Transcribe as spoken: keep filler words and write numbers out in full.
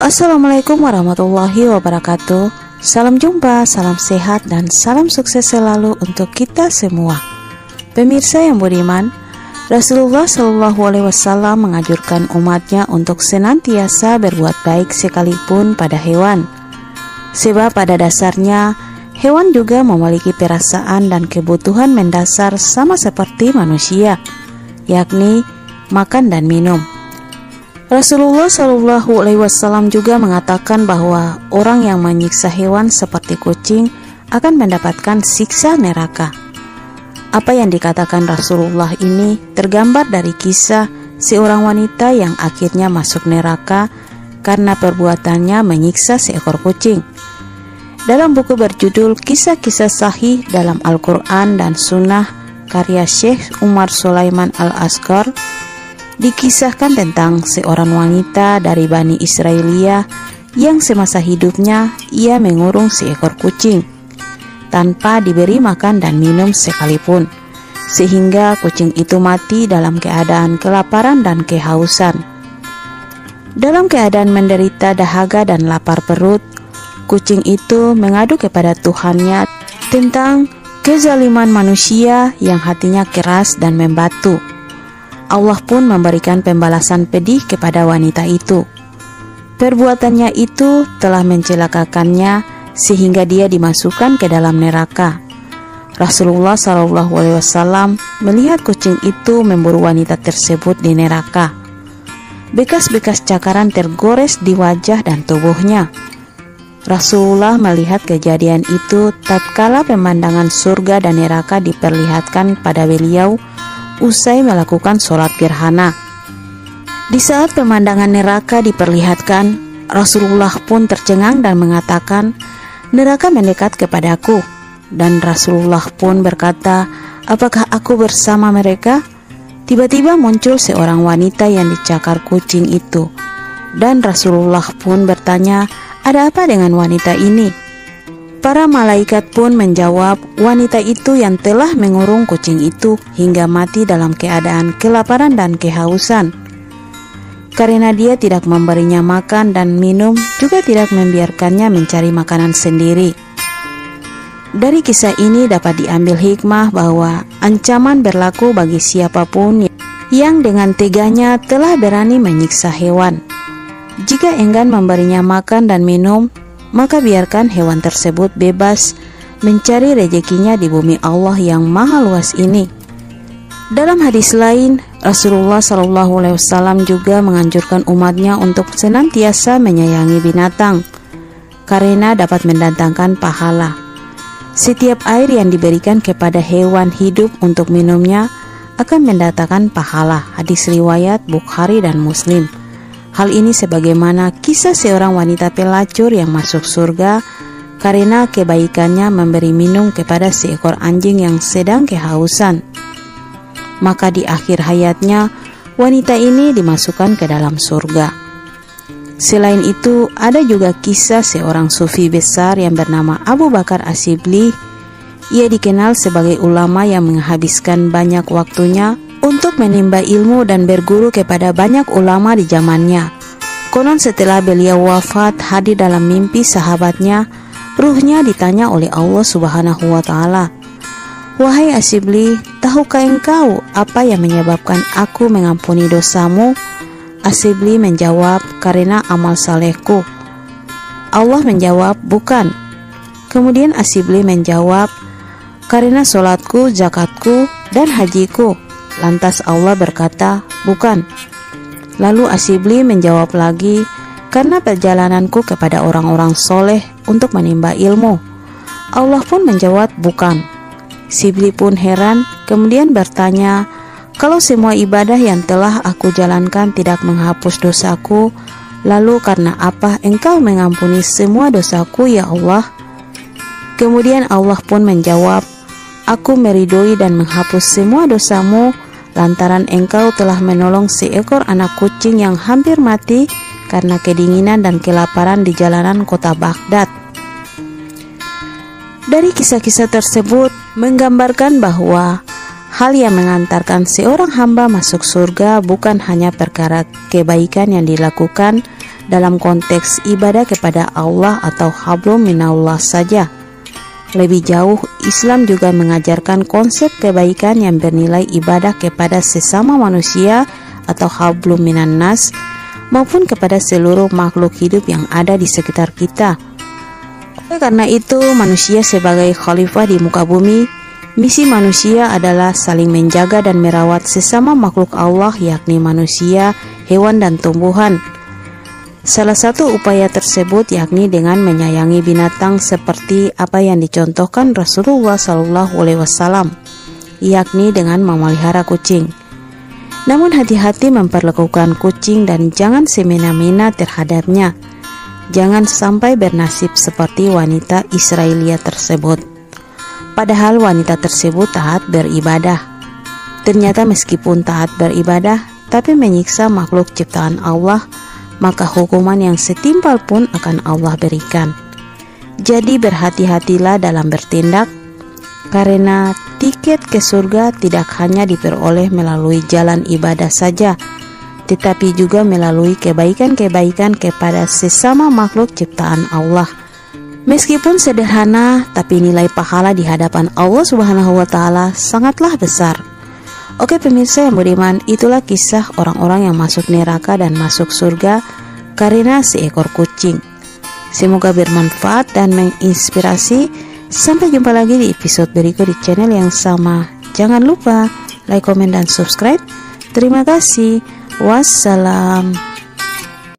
Assalamualaikum warahmatullahi wabarakatuh. Salam jumpa, salam sehat, dan salam sukses selalu untuk kita semua. Pemirsa yang budiman, Rasulullah shallallahu alaihi wasallam menganjurkan umatnya untuk senantiasa berbuat baik sekalipun pada hewan. Sebab pada dasarnya, hewan juga memiliki perasaan dan kebutuhan mendasar sama seperti manusia, yakni makan dan minum. Rasulullah shallallahu alaihi wasallam juga mengatakan bahwa orang yang menyiksa hewan seperti kucing akan mendapatkan siksa neraka. Apa yang dikatakan Rasulullah ini tergambar dari kisah seorang wanita yang akhirnya masuk neraka karena perbuatannya menyiksa seekor kucing. Dalam buku berjudul Kisah-Kisah Sahih dalam Al-Quran dan Sunnah karya Syekh Umar Sulaiman Al-Asghar, dikisahkan tentang seorang wanita dari Bani Israiliyah yang semasa hidupnya ia mengurung seekor kucing tanpa diberi makan dan minum sekalipun, sehingga kucing itu mati dalam keadaan kelaparan dan kehausan. Dalam keadaan menderita dahaga dan lapar perut, kucing itu mengadu kepada Tuhannya tentang kezaliman manusia yang hatinya keras dan membatu. Allah pun memberikan pembalasan pedih kepada wanita itu. Perbuatannya itu telah mencelakakannya sehingga dia dimasukkan ke dalam neraka. Rasulullah shallallahu alaihi wasallam melihat kucing itu memburu wanita tersebut di neraka. Bekas-bekas cakaran tergores di wajah dan tubuhnya. Rasulullah melihat kejadian itu tatkala pemandangan surga dan neraka diperlihatkan pada beliau usai melakukan sholat gerhana. Di saat pemandangan neraka diperlihatkan, Rasulullah pun tercengang dan mengatakan, "Neraka mendekat kepadaku." Dan Rasulullah pun berkata, "Apakah aku bersama mereka?" Tiba-tiba muncul seorang wanita yang dicakar kucing itu. Dan Rasulullah pun bertanya, "Ada apa dengan wanita ini?" Para malaikat pun menjawab, wanita itu yang telah mengurung kucing itu hingga mati dalam keadaan kelaparan dan kehausan. Karena dia tidak memberinya makan dan minum, juga tidak membiarkannya mencari makanan sendiri. Dari kisah ini dapat diambil hikmah bahwa ancaman berlaku bagi siapapun yang dengan teganya telah berani menyiksa hewan. Jika enggan memberinya makan dan minum, maka biarkan hewan tersebut bebas mencari rezekinya di bumi Allah yang maha luas ini. Dalam hadis lain, Rasulullah shallallahu alaihi wasallam juga menganjurkan umatnya untuk senantiasa menyayangi binatang, karena dapat mendatangkan pahala. Setiap air yang diberikan kepada hewan hidup untuk minumnya akan mendatangkan pahala. Hadis riwayat Bukhari dan Muslim. Hal ini sebagaimana kisah seorang wanita pelacur yang masuk surga karena kebaikannya memberi minum kepada seekor anjing yang sedang kehausan. Maka di akhir hayatnya, wanita ini dimasukkan ke dalam surga. Selain itu, ada juga kisah seorang sufi besar yang bernama Abu Bakar Asyibli. Ia dikenal sebagai ulama yang menghabiskan banyak waktunya untuk menimba ilmu dan berguru kepada banyak ulama di zamannya. Konon setelah beliau wafat, hadir dalam mimpi sahabatnya, ruhnya ditanya oleh Allah subhanahu wa ta'ala, "Wahai Asyibli, tahukah engkau apa yang menyebabkan aku mengampuni dosamu?" Asyibli menjawab, "Karena amal salehku." Allah menjawab, "Bukan." Kemudian Asyibli menjawab, "Karena solatku, zakatku, dan hajiku." Lantas Allah berkata, "Bukan." Lalu Asyibli menjawab lagi, "Karena perjalananku kepada orang-orang soleh untuk menimba ilmu." Allah pun menjawab, "Bukan." Asyibli pun heran, kemudian bertanya, "Kalau semua ibadah yang telah aku jalankan tidak menghapus dosaku, lalu karena apa engkau mengampuni semua dosaku ya Allah?" Kemudian Allah pun menjawab, "Aku meridhoi dan menghapus semua dosamu lantaran engkau telah menolong seekor anak kucing yang hampir mati karena kedinginan dan kelaparan di jalanan kota Baghdad." Dari kisah-kisah tersebut menggambarkan bahwa hal yang mengantarkan seorang hamba masuk surga bukan hanya perkara kebaikan yang dilakukan, dalam konteks ibadah kepada Allah atau hablum minallah saja. Lebih jauh, Islam juga mengajarkan konsep kebaikan yang bernilai ibadah kepada sesama manusia atau hablum minan nas, maupun kepada seluruh makhluk hidup yang ada di sekitar kita. Oleh karena itu, manusia sebagai khalifah di muka bumi, misi manusia adalah saling menjaga dan merawat sesama makhluk Allah, yakni manusia, hewan, dan tumbuhan. Salah satu upaya tersebut yakni dengan menyayangi binatang seperti apa yang dicontohkan Rasulullah shallallahu alaihi wasallam, yakni dengan memelihara kucing. Namun hati-hati memperlakukan kucing dan jangan semena-mena terhadapnya. Jangan sampai bernasib seperti wanita Israelia tersebut. Padahal wanita tersebut taat beribadah. Ternyata meskipun taat beribadah, tapi menyiksa makhluk ciptaan Allah, maka hukuman yang setimpal pun akan Allah berikan. Jadi berhati-hatilah dalam bertindak, karena tiket ke surga tidak hanya diperoleh melalui jalan ibadah saja, tetapi juga melalui kebaikan-kebaikan kepada sesama makhluk ciptaan Allah. Meskipun sederhana, tapi nilai pahala di hadapan Allah Subhanahu wa Ta'ala sangatlah besar. Oke pemirsa yang budiman, itulah kisah orang-orang yang masuk neraka dan masuk surga karena seekor kucing. Semoga bermanfaat dan menginspirasi. Sampai jumpa lagi di episode berikut di channel yang sama. Jangan lupa like, komen, dan subscribe. Terima kasih. Wassalam.